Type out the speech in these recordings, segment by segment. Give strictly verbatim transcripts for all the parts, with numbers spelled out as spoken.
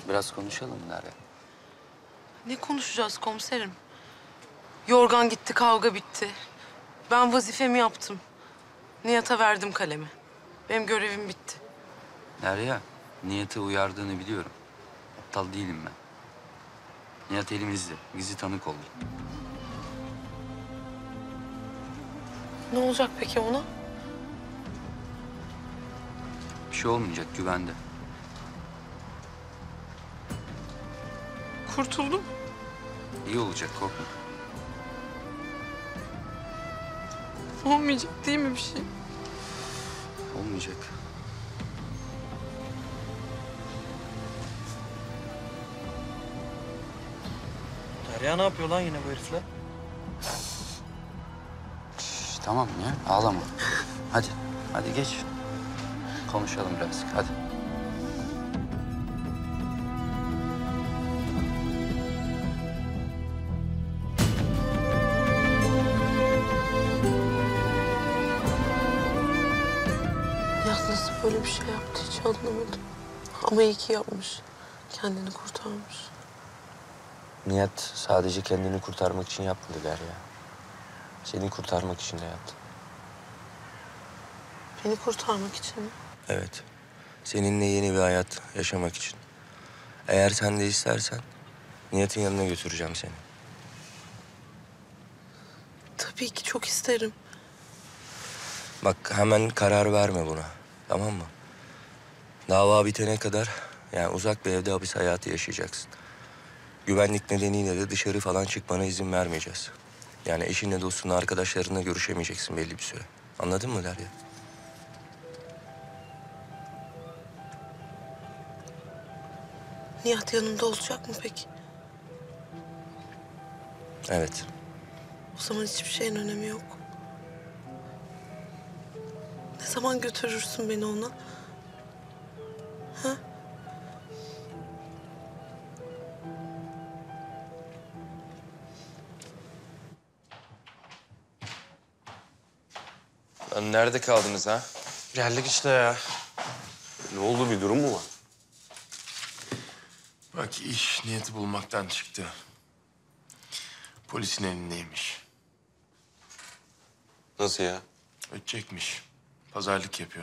Biraz konuşalım Derya. Ne konuşacağız komiserim? Yorgan gitti, kavga bitti. Ben vazifemi yaptım. Nihat'a verdim kalemi. Benim görevim bitti. Derya, Nihat'ı uyardığını biliyorum. Aptal değilim ben. Nihat elimizde. Gizli tanık oldu. Ne olacak peki ona? Bir şey olmayacak, güvende. Kurtuldum. İyi olacak, korkma. Olmayacak değil mi bir şey? Olmayacak. Derya ne yapıyor lan yine bu herifle? Şş, tamam ya, ağlama. Hadi, hadi geç. Konuşalım biraz, hadi. Nihat nasıl böyle bir şey yaptı hiç anlamadım. Ama iyi ki yapmış. Kendini kurtarmış. Nihat sadece kendini kurtarmak için yapmadı Derya. Seni kurtarmak için de yaptı. Beni kurtarmak için mi? Evet. Seninle yeni bir hayat yaşamak için. Eğer sen de istersen Nihat'ın yanına götüreceğim seni. Tabii ki çok isterim. Bak hemen karar verme buna. Tamam mı? Dava bitene kadar yani uzak bir evde hapis hayatı yaşayacaksın. Güvenlik nedeniyle de dışarı falan çıkmana izin vermeyeceğiz. Yani eşinle, dostunla, arkadaşlarınla görüşemeyeceksin belli bir süre. Anladın mı Derya? Nihat yanımda olacak mı peki? Evet. O zaman hiçbir şeyin önemi yok. Ne zaman götürürsün beni ona? Ha? Lan nerede kaldınız ha? Geldik işte ya. Ne oldu, bir durum mu var? Bak iş Nihat'ı bulmaktan çıktı. Polisin elindeymiş. Nasıl ya? Ötecekmiş. Pazarlık yapıyor.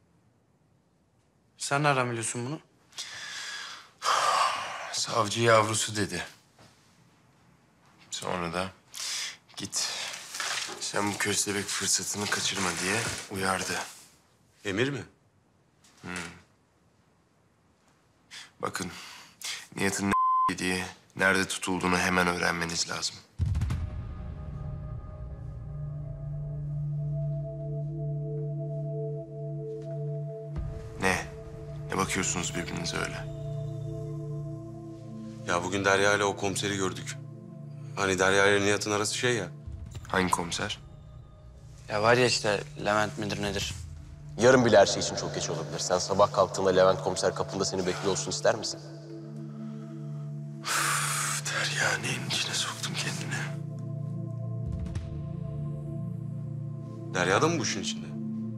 Sen nereden biliyorsun bunu? Savcı yavrusu dedi. Sonra da git sen bu köstebek fırsatını kaçırma diye uyardı. Emir mi? Bakın Nihat'ın ne yediği, nerede tutulduğunu hemen öğrenmeniz lazım. Ne? Ne bakıyorsunuz birbirinize öyle? Ya bugün Derya ile o komiseri gördük. Hani Derya ile Nihat'ın arası şey ya. Hangi komiser? Ya var ya işte Levent midir nedir? Yarın bile her şey için çok geç olabilir. Sen sabah kalktığında Levent komiser kapında seni bekliyor olsun ister misin? Üf, Derya neyin içine soktum kendini? Derya da mı bu işin içinde?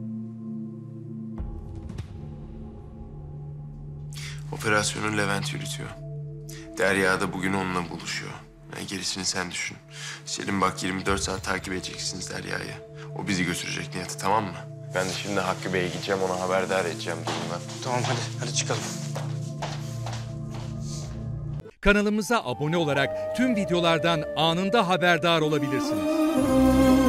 Operasyonu Levent yürütüyor. Derya da bugün onunla buluşuyor. Yani gerisini sen düşün. Selim bak yirmi dört saat takip edeceksiniz Derya'yı. O bizi götürecek Nihat'ı, tamam mı? Ben de şimdi Hakkı Bey'e gideceğim, ona haberdar edeceğim durumdan. Tamam hadi, hadi çıkalım. Kanalımıza abone olarak tüm videolardan anında haberdar olabilirsiniz.